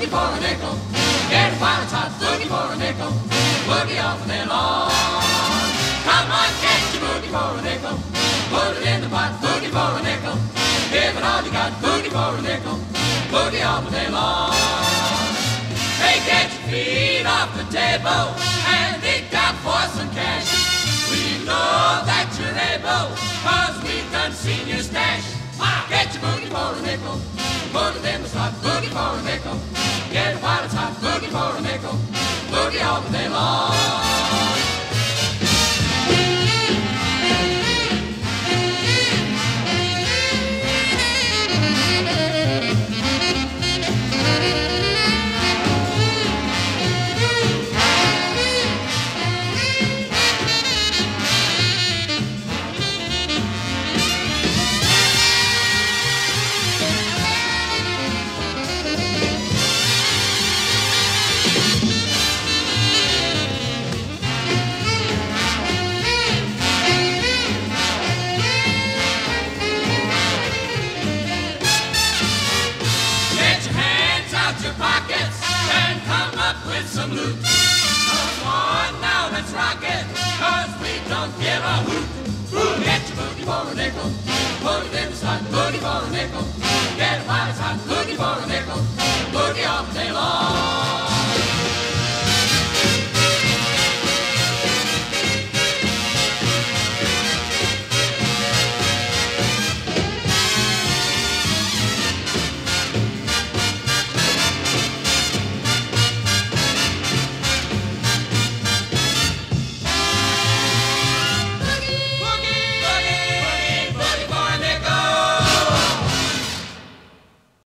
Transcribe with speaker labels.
Speaker 1: boogie for a nickel. Get while it's hot, boogie for a nickel. Boogie off and then on. Come on, catch your boogie for a nickel. Put it in the pot, boogie for a nickel. Give it all you got, boogie for a nickel. Boogie all the day long. Hey, get your feet off the table and dig out for some cash. We know that you're able, cause we've done seen your stash. Get your boogie for a nickel. Put it in the slot, boogie for a nickel. Get it while it's hot, boogie for a nickel. Boogie all the day long. Your pockets and come up with some loot. Come on now, let's rock it, cause we don't give a hoot. Get your boogie for a nickel, put it in the slot, boogie for a nickel.